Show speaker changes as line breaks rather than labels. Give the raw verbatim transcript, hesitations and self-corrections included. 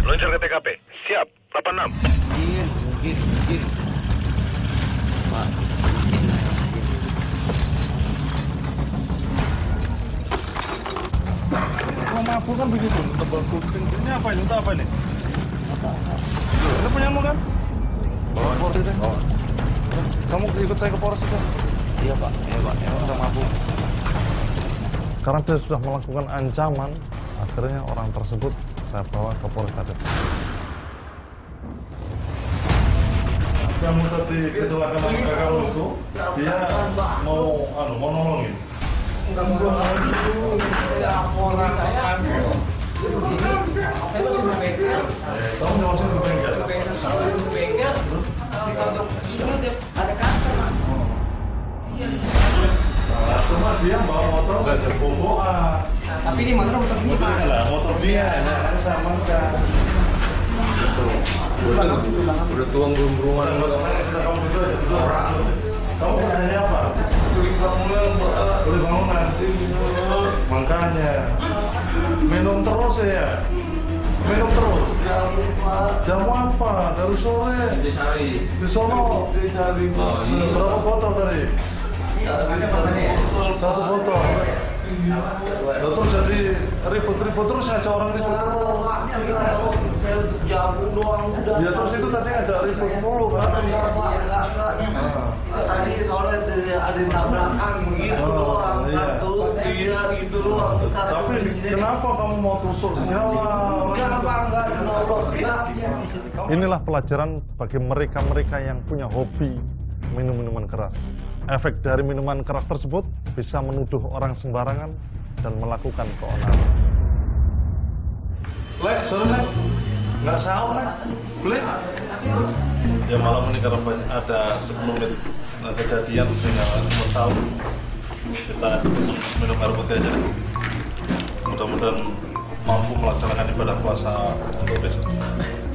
Meluncur ke T K P. Siap, delapan enam.
Gir, gir, gir. Pak.
Kalau mabuk kan begitu, tebal kuping. Ini apa ini? Untuk apa ini? Ini punyamu kan? Bawa Polres itu. Oh. Kamu ikut saya ke Polres itu?
Iya Pak, iya Pak, emang udah mabuk.
Karena dia sudah melakukan ancaman, akhirnya orang tersebut saya bawa ke Polres Kadet. Kamu tadi kecelakaan sama kakak kamu itu, dia mau, anu, mau nolongin.
Enggak mau ya orang saya. Saya masih di bengkel.
Kamu masih di bengkel?
Di bengkel, saya di bengkel. Kalau ini udah ada kantor. Iya.
Nah, cuma dia bawa motor nggak ada boboan.
Tapi ini motor motor dia.
Motor lah, motor dia. Nah, sama kan.
Udah tuang belum-beluman.
Sudah kamu duduk aja, duduk. Kamu kerjanya apa?
Beli bangunan,
Beli bangunan. Makanya minum terus ya. Minum terus. Jamu apa? Dari sore.
Di Sari.
Di sono.
Di Sari.
Oh, iya. Berapa botol tadi? Satu botol. Lalu terus jadi ribut-ribut terus ngajak orang ribut terus.
Saya untuk jamu doang udah.
Ya terus itu tadi ngajak ribut mulu kan?
Enggak, enggak, enggak, enggak. Tadi soalnya ada yang tabrakan begitu
Oh,
doang.
iya.
Satu, iya gitu doang.
Tapi kenapa kamu mau tusuk senyawa?
Enggak, apa, enggak, nolong, enggak.
Inilah pelajaran bagi mereka-mereka yang punya hobi minum minuman keras. Efek dari minuman keras tersebut bisa menuduh orang sembarangan dan melakukan keonaran. Lek, sorry Lek. Nggak sahur Lek. Boleh? Ya malam ini karena ada sepuluh menit kejadian sehingga semua tahu. Kita minum air putih aja. Mudah-mudahan mampu melaksanakan ibadah puasa untuk besok.